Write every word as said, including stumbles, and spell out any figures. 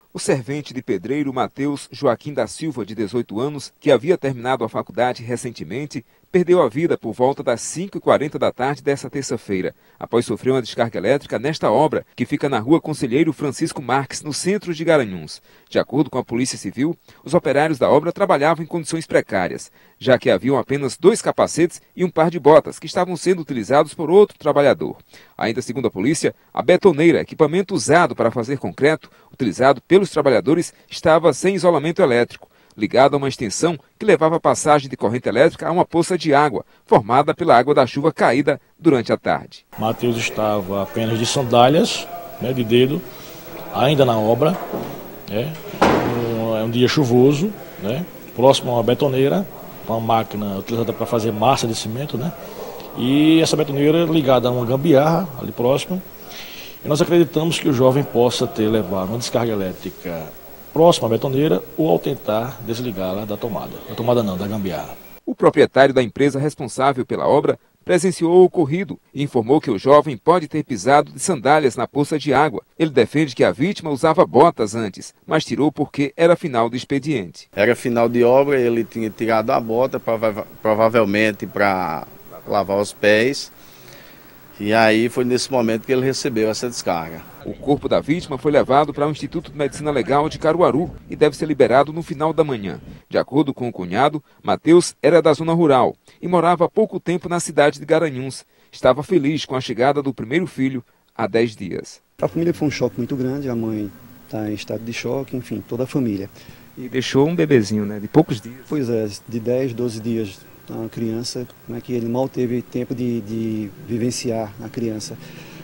O servente de pedreiro Matheus Joaquim da Silva, de dezoito anos, que havia terminado a faculdade recentemente, perdeu a vida por volta das cinco e quarenta da tarde desta terça-feira, após sofrer uma descarga elétrica nesta obra, que fica na rua Conselheiro Francisco Marques, no centro de Garanhuns. De acordo com a Polícia Civil, os operários da obra trabalhavam em condições precárias, já que haviam apenas dois capacetes e um par de botas, que estavam sendo utilizados por outro trabalhador. Ainda segundo a polícia, a betoneira, equipamento usado para fazer concreto, utilizado pelos trabalhadores, estava sem isolamento elétrico, ligado a uma extensão que levava a passagem de corrente elétrica a uma poça de água, formada pela água da chuva caída durante a tarde. Matheus estava apenas de sandálias, né, de dedo, ainda na obra, né, um, é um dia chuvoso, né, próximo a uma betoneira, uma máquina utilizada para fazer massa de cimento, né, e essa betoneira ligada a uma gambiarra ali próximo. E nós acreditamos que o jovem possa ter levado uma descarga elétrica próxima à betoneira ou ao tentar desligá-la da tomada. Da tomada não, da gambiarra. O proprietário da empresa responsável pela obra presenciou o ocorrido e informou que o jovem pode ter pisado de sandálias na poça de água. Ele defende que a vítima usava botas antes, mas tirou porque era final do expediente. Era final de obra, ele tinha tirado a bota, prova provavelmente para lavar os pés. E aí foi nesse momento que ele recebeu essa descarga. O corpo da vítima foi levado para o Instituto de Medicina Legal de Caruaru e deve ser liberado no final da manhã. De acordo com o cunhado, Matheus era da zona rural e morava há pouco tempo na cidade de Garanhuns. Estava feliz com a chegada do primeiro filho há dez dias. A família foi um choque muito grande, a mãe está em estado de choque, enfim, toda a família. E deixou um bebezinho, né, de poucos dias. Pois é, de dez, doze dias. Uma criança, né, que ele mal teve tempo de, de vivenciar a criança.